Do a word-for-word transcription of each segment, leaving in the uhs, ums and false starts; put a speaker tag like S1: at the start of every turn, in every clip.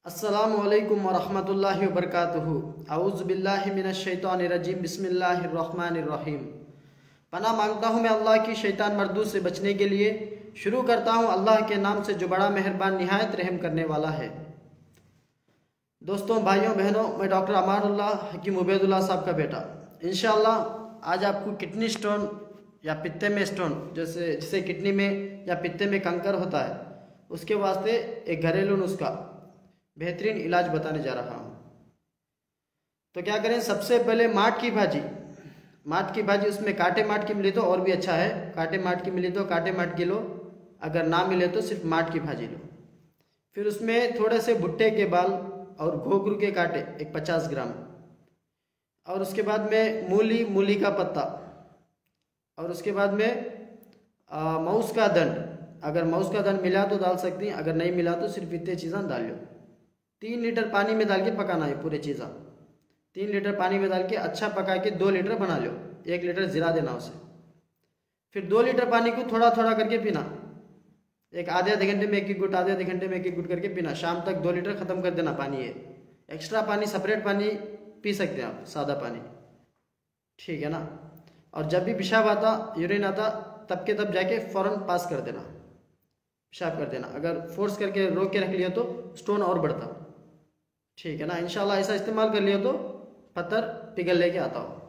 S1: अस्सलामुअलैकुम वरहमतुल्लाहि वबरकातुहू। औज़ु बिल्लाहि मिनश्शैतानिर्रजीम। बिस्मिल्लाहिर्रहमानिर्रहीम। पनाह मांगता हूँ मैं अल्लाह की शैतान मरदूद से बचने के लिए। शुरू करता हूँ अल्लाह के नाम से जो बड़ा मेहरबान निहायत रहम करने वाला है। दोस्तों, भाइयों बहनों, मैं डॉक्टर अमानुल्लाह हकीम उबैदुल्लाह साहब का बेटा। इंशाअल्लाह आज आपको किडनी स्टोन या पित्ते में स्टोन, जैसे जिसे किडनी में या पित्ते में कंकर होता है, उसके वास्ते एक घरेलू नुस्खा बेहतरीन इलाज बताने जा रहा हूँ। तो क्या करें, सबसे पहले माठ की भाजी माठ की भाजी उसमें काटे माठ की मिली तो और भी अच्छा है। काटे माठ की मिली तो काटे माठ की लो, अगर ना मिले तो सिर्फ माठ की भाजी लो। फिर उसमें थोड़े से भुट्टे के बाल और घोघरू के काटे एक पचास ग्राम, और उसके बाद में मूली मूली का पत्ता, और उसके बाद में माउस का दंड। अगर माउस का दंड मिला तो डाल सकती हैं, अगर नहीं मिला तो सिर्फ इतने चीज़ें डाल लो। तीन लीटर पानी में डाल के पकाना है पूरे चीज़ा। तीन लीटर पानी में डाल के अच्छा पका के दो लीटर बना लो। एक लीटर जीरा देना उसे। फिर दो लीटर पानी को थोड़ा थोड़ा करके पीना। एक आधे आधे घंटे में एक एक गुट, आधे आधे घंटे में एक एक गुट करके पीना। शाम तक दो लीटर ख़त्म कर देना पानी। ये एक्स्ट्रा पानी, सेपरेट पानी पी सकते हैं आप, सादा पानी, ठीक है ना। और जब भी पेशाब आता, यूरिन आता, तब के तब जाके फ़ौरन पास कर देना, पेशाब कर देना। अगर फोर्स करके रोक के रख लिया तो स्टोन और बढ़ता, ठीक है ना। इंशाल्लाह ऐसा इस्तेमाल कर लिया तो पत्थर पिघल लेके आता हो।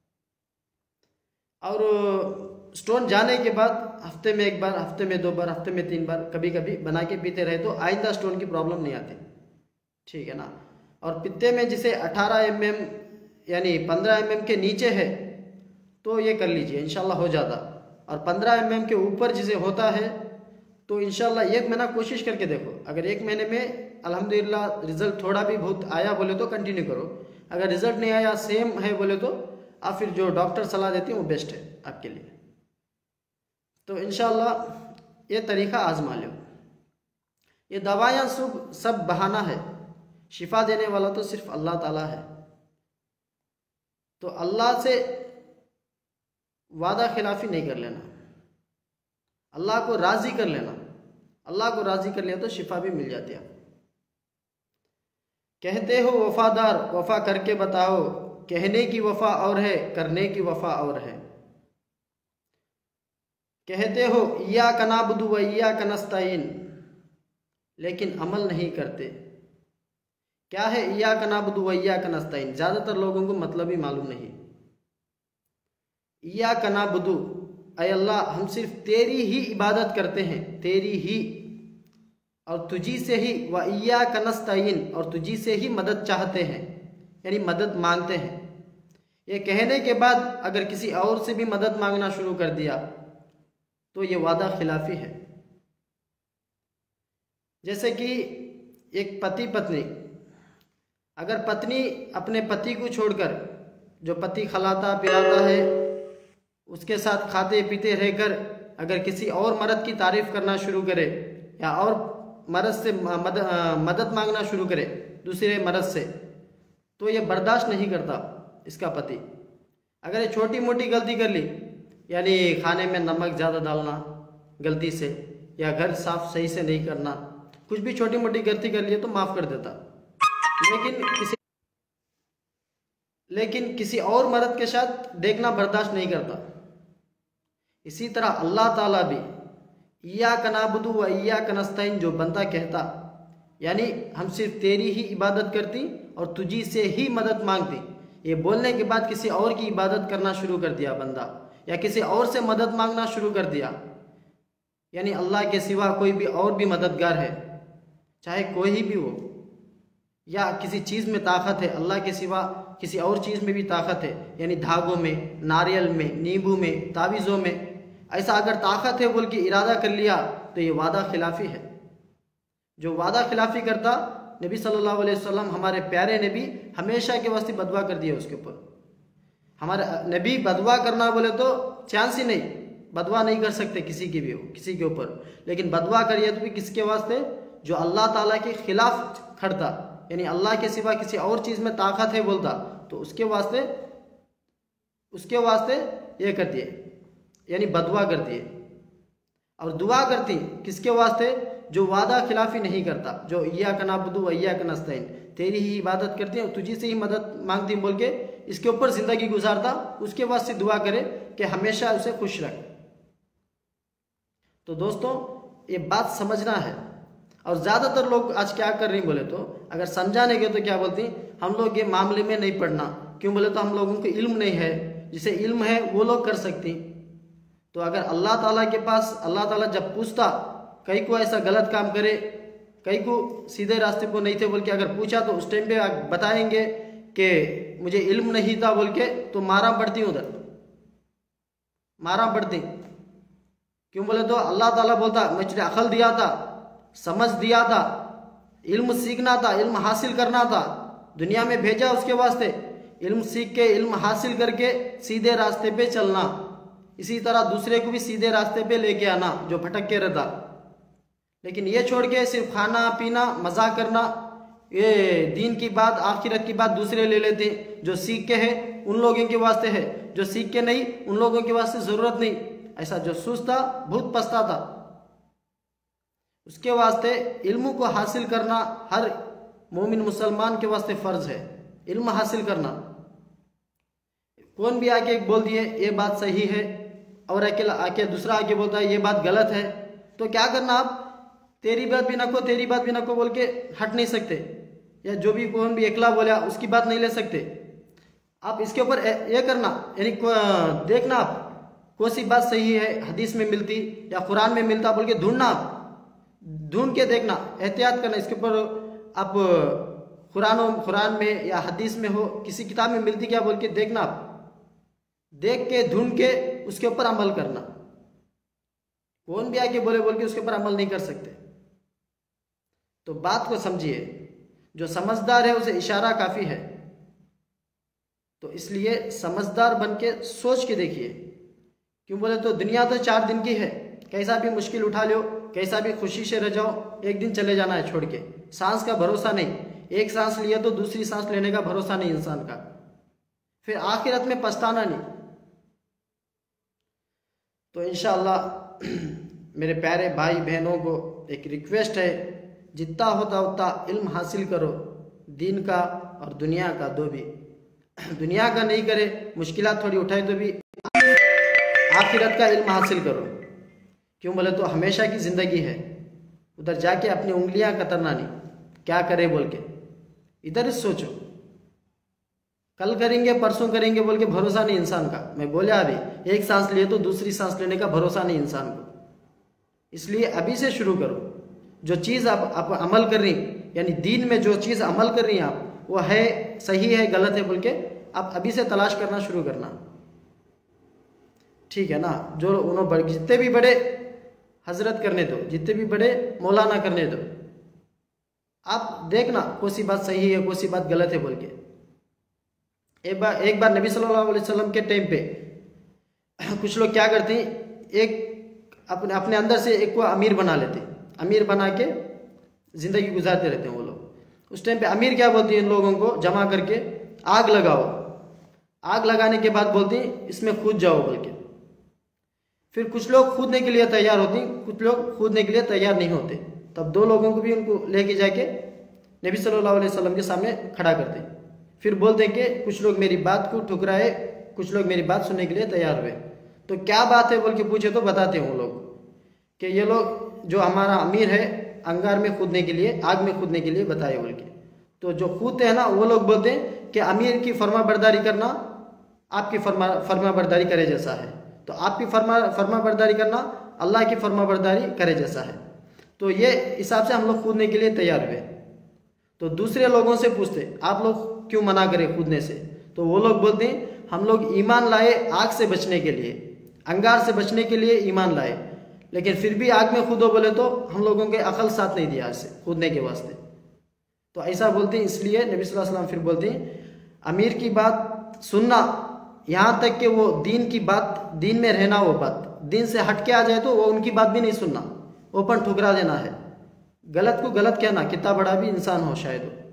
S1: और स्टोन जाने के बाद हफ्ते में एक बार, हफ्ते में दो बार, हफ्ते में तीन बार कभी कभी बना के पीते रहे तो आइंदा स्टोन की प्रॉब्लम नहीं आती, ठीक है ना। और पित्ते में जिसे अठारह एम एम यानी पंद्रह एम एम के नीचे है तो ये कर लीजिए, इंशाल्लाह हो जाता। और पंद्रह एम एम के ऊपर जिसे होता है तो इंशाल्लाह एक महीना कोशिश करके देखो। अगर एक महीने में अल्हम्दुलिल्लाह रिजल्ट थोड़ा भी बहुत आया बोले तो कंटिन्यू करो। अगर रिजल्ट नहीं आया, सेम है बोले तो आप फिर जो डॉक्टर सलाह देती हैं वो बेस्ट है आपके लिए। तो इंशाल्लाह ये तरीका आजमा लो। ये दवायाँ सब सब बहाना है, शिफा देने वाला तो सिर्फ अल्लाह ताला है। तो अल्लाह से वादा खिलाफी नहीं कर लेना, अल्लाह को राज़ी कर लेना। अल्लाह को राज़ी कर लिया तो शिफा भी मिल जाती है। कहते हो वफादार, वफा करके बताओ। कहने की वफा और है, करने की वफा और है। कहते हो इय्याका नअबुदु व इय्याका नस्तईन, लेकिन अमल नहीं करते। क्या है इय्याका नअबुदु व इय्याका नस्तईन? ज़्यादातर लोगों को मतलब ही मालूम नहीं। इय्याका नअबुदु, ऐ अल्लाह हम सिर्फ तेरी ही इबादत करते हैं, तेरी ही, और तुझी से ही, व इय्याका नस्तईन, और तुझी से ही मदद चाहते हैं, यानी मदद मांगते हैं। ये कहने के बाद अगर किसी और से भी मदद मांगना शुरू कर दिया तो ये वादा खिलाफी है। जैसे कि एक पति पत्नी, अगर पत्नी अपने पति को छोड़कर, जो पति खिलाता पिलाता है उसके साथ खाते पीते रहकर, अगर किसी और मर्द की तारीफ करना शुरू करे या और मर्द से मद, मदद मांगना शुरू करे दूसरे मर्द से, तो ये बर्दाश्त नहीं करता इसका पति। अगर ये छोटी मोटी गलती कर ली, यानी खाने में नमक ज़्यादा डालना गलती से, या घर साफ सही से नहीं करना, कुछ भी छोटी मोटी गलती कर ली तो माफ़ कर देता। लेकिन किसी लेकिन किसी और मर्द के साथ देखना बर्दाश्त नहीं करता। इसी तरह अल्लाह ताला भी इय्याका नअबुदु व इय्याका नस्तईन जो बंदा कहता, यानी हम सिर्फ तेरी ही इबादत करती और तुझी से ही मदद मांगती, ये बोलने के बाद किसी और की इबादत करना शुरू कर दिया बंदा, या किसी और से मदद मांगना शुरू कर दिया, यानी अल्लाह के सिवा कोई भी और भी मददगार है, चाहे कोई ही भी हो, या किसी चीज़ में ताकत है, अल्लाह के सिवा किसी और चीज़ में भी ताकत है, यानी धागों में, नारियल में, नींबू में, तावीज़ों में, ऐसा अगर ताकत है बोल के इरादा कर लिया तो ये वादा खिलाफी है। जो वादा खिलाफी करता, नबी सल्लल्लाहु अलैहि वसल्लम हमारे प्यारे नबी हमेशा के वास्ते बदवा कर दिया उसके ऊपर। हमारे नबी बदवा करना बोले तो चांस ही नहीं, बदवा नहीं कर सकते किसी की भी हो, किसी के ऊपर। लेकिन बदवा करिए तो भी किसके वास्ते? जो अल्लाह ताला के खिलाफ खड़ता, यानी अल्लाह के सिवा किसी और चीज़ में ताकत है बोलता, तो उसके वास्ते उसके वास्ते ये कर दिए, यानी बदवा कर दिए। और दुआ करती किसके वास्ते? जो वादा खिलाफी नहीं करता, जो इय्याका नअबुदु व इय्याका नस्तईन, तेरी ही इबादत करते हैं, तुझी से ही मदद मांगती बोल के इसके ऊपर जिंदगी गुजारता, उसके बाद से दुआ करे कि हमेशा उसे खुश रख। तो दोस्तों ये बात समझना है। और ज़्यादातर लोग आज क्या कर रही बोले तो, अगर समझाने के तो क्या बोलती, हम लोग ये मामले में नहीं पढ़ना, क्यों बोले तो हम लोगों को इल्म नहीं है, जिसे इल्म है वो लोग कर सकती। तो अगर अल्लाह ताला के पास, अल्लाह ताला जब पूछता कई को ऐसा गलत काम करे, कई को सीधे रास्ते पर नहीं थे बोल के अगर पूछा, तो उस टाइम पे बताएंगे कि मुझे इल्म नहीं था बोल के, तो मारा पड़ती उधर, मारा पड़ती। क्यों बोले तो अल्लाह ताला बोलता मैं तुझे अकल दिया था, समझ दिया था, इल्म सीखना था, इल्म हासिल करना था, दुनिया में भेजा उसके वास्ते, इल्म सीख के, इल्म हासिल करके सीधे रास्ते पे चलना, इसी तरह दूसरे को भी सीधे रास्ते पे लेके आना जो भटक के रहता। लेकिन ये छोड़ के सिर्फ खाना पीना मजा करना, ये दीन की बात, आखिरत की बात दूसरे ले लेते, जो सीख के है उन लोगों के वास्ते है, जो सीख के नहीं उन लोगों के वास्ते जरूरत नहीं। ऐसा जो सुस्ता बहुत पछता था। उसके वास्ते इल्म को हासिल करना हर मोमिन मुसलमान के वास्ते फर्ज है, इल्म हासिल करना। कौन भी आके बोल दिए ये बात सही है और अकेला आके दूसरा आके बोलता है ये बात गलत है, तो क्या करना, आप तेरी बात भी नको तेरी बात भी नको बोल के हट नहीं सकते, या जो भी कौन भी एकला बोला उसकी बात नहीं ले सकते। आप इसके ऊपर ये करना, यानी देखना आप कौन सी बात सही है, हदीस में मिलती या कुरान में मिलता बोल के ढूंढना, आप ढूंढ के देखना, एहतियात करना। इसके ऊपर आप कुरान कुरान में या हदीस में हो, किसी किताब में मिलती क्या बोल के देखना, आप देख के ढूंढ के उसके ऊपर अमल करना। कौन भी आके बोले बोल के उसके ऊपर अमल नहीं कर सकते। तो बात को समझिए, जो समझदार है उसे इशारा काफी है। तो इसलिए समझदार बन के सोच के देखिए। क्यों बोले तो दुनिया तो चार दिन की है, कैसा भी मुश्किल उठा लो, कैसा भी खुशी से रह जाओ, एक दिन चले जाना है छोड़ के। सांस का भरोसा नहीं, एक सांस लिया तो दूसरी सांस लेने का भरोसा नहीं इंसान का, फिर आखिरत में पछताना नहीं। तो इंशाअल्लाह मेरे प्यारे भाई बहनों को एक रिक्वेस्ट है, जितना होता उतना इल्म हासिल करो, दीन का और दुनिया का दो भी। दुनिया का नहीं करे, मुश्किलात थोड़ी उठाए तो भी आखिरत का इल्म हासिल करो। क्यों बोले तो हमेशा की ज़िंदगी है, उधर जाके अपनी उंगलियां कतरना नहीं, क्या करे बोल के इधर ही सोचो। कल करेंगे परसों करेंगे बोल के भरोसा नहीं इंसान का। मैं बोला अभी, एक सांस लिए तो दूसरी सांस लेने का भरोसा नहीं इंसान को। इसलिए अभी से शुरू करो। जो चीज़ आप, आप अमल कर रही, यानी दीन में जो चीज़ अमल कर रही हैं आप, वो है सही है गलत है बोल के आप अभी से तलाश करना शुरू करना, ठीक है ना। जो उन्होंने जितने भी बड़े हजरत करने दो, जितने भी बड़े मौलाना करने दो, आप देखना कौन सी बात सही है कौन सी बात गलत है बोल के। एक बार एक बार नबी सल्लल्लाहु अलैहि वसल्लम के टाइम पे कुछ लोग क्या करते हैं, एक अपने अपने अंदर से एक को अमीर बना लेते, अमीर बना के जिंदगी गुजारते रहते हैं वो लोग। उस टाइम पे अमीर क्या बोलती है इन लोगों को जमा करके, आग लगाओ। आग लगाने के बाद बोलती हैं इसमें कूद जाओ बोल के। फिर कुछ लोग कूदने के लिए तैयार होती, कुछ लोग कूदने के लिए तैयार नहीं होते। तब दो लोगों को भी उनको लेके जाके नबी सल्लल्लाहु अलैहि वसल्लम के सामने खड़ा करते। फिर बोलते कि कुछ लोग मेरी बात को ठुकराए, कुछ लोग मेरी बात सुनने के लिए तैयार हुए। तो क्या बात है बोल के पूछे तो बताते हैं वो लोग कि ये लोग जो हमारा अमीर है अंगार में कूदने के लिए, आग में कूदने के लिए बताए बोल के। तो जो कूदते हैं ना वो लोग बोलते हैं कि अमीर की फर्मा बरदारी करना आपकी फर्मा फर्मा बरदारी करे जैसा है, तो आपकी फर्मा फर्मा बरदारी करना अल्लाह की फर्मा बरदारी करे जैसा है। तो ये हिसाब से हम लोग कूदने के लिए तैयार हुए। तो दूसरे लोगों से पूछते आप लोग क्यों मना करें कूदने से, तो वो लोग बोलते हैं हम लोग ईमान लाए आग से बचने के लिए, अंगार से बचने के लिए ईमान लाए, लेकिन फिर भी आग में कूदो बोले तो हम लोगों के अकल साथ नहीं दिया इससे कूदने के वास्ते। तो ऐसा बोलते हैं। इसलिए नबी सल्लल्लाहु अलैहि वसल्लम फिर बोलते हैं अमीर की बात सुनना, यहाँ तक कि वो दीन की बात, दीन में रहना, वो बात दीन से हट के आ जाए तो वो उनकी बात भी नहीं सुनना, ओपन ठुकरा देना है, गलत को गलत कहना, कितना बड़ा भी इंसान हो शायद हो।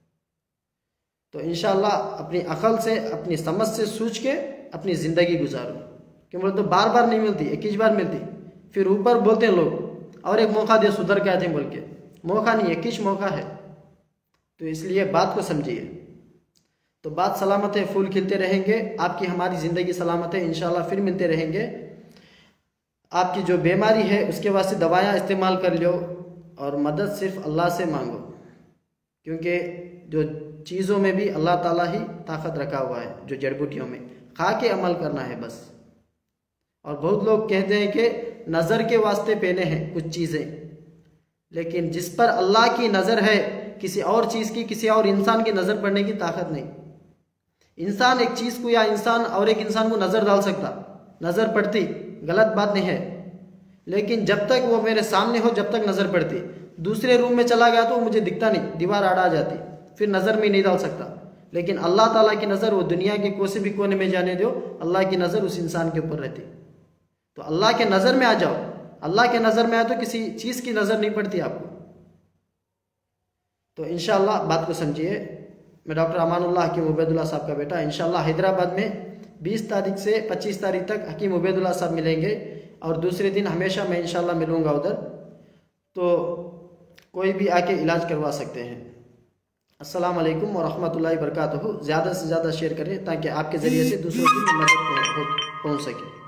S1: तो इंशाअल्लाह अपनी अकल से, अपनी समझ से सूझ के अपनी ज़िंदगी गुजारो। क्यों बोले तो बार बार नहीं मिलती, एक ही बार मिलती। फिर ऊपर बोलते हैं लोग और एक मौका दे सुधर गए थे बोल के, मौका नहीं है, किस मौका है। तो इसलिए बात को समझिए। तो बात सलामत है, फूल खिलते रहेंगे, आपकी हमारी ज़िंदगी सलामत है, इंशाल्लाह फिर मिलते रहेंगे। आपकी जो बीमारी है उसके वास्ते दवायाँ इस्तेमाल कर लो और मदद सिर्फ अल्लाह से मांगो, क्योंकि जो चीज़ों में भी अल्लाह ताला ही ताकत रखा हुआ है, जो जड़ बूटियों में खा के अमल करना है बस। और बहुत लोग कहते हैं कि नज़र के वास्ते पहने हैं कुछ चीज़ें, लेकिन जिस पर अल्लाह की नज़र है, किसी और चीज़ की, किसी और इंसान की नज़र पड़ने की ताकत नहीं। इंसान एक चीज़ को या इंसान और एक इंसान को नज़र डाल सकता, नज़र पड़ती, गलत बात नहीं है, लेकिन जब तक वो मेरे सामने हो जब तक नज़र पड़ती। दूसरे रूम में चला गया तो मुझे दिखता नहीं, दीवार आड़ आ जाती, फिर नज़र में नहीं डाल सकता। लेकिन अल्लाह ताला की नज़र, वो दुनिया के कोई भी कोने में जाने दो, अल्लाह की नज़र उस इंसान के ऊपर रहती। तो अल्लाह के नज़र में आ जाओ, अल्लाह के नज़र में आए तो किसी चीज़ की नज़र नहीं पड़ती आपको। तो इंशाअल्लाह बात को समझिए। मैं डॉक्टर अमानुल्लाह हकीम उबैदुल्लाह साहब का बेटा, इंशाअल्लाह हैदराबाद में बीस तारीख से पच्चीस तारीख तक हकीम उबैदुल्लाह साहब मिलेंगे, और दूसरे दिन हमेशा मैं इंशाअल्लाह मिलूँगा उधर। तो कोई भी आके इलाज करवा सकते हैं। अस्सलाम वालेकुम व रहमतुल्लाहि व बरकातुहू। ज़्यादा से ज़्यादा शेयर करें ताकि आपके ज़रिए से दूसरों की मदद पहुँच सके।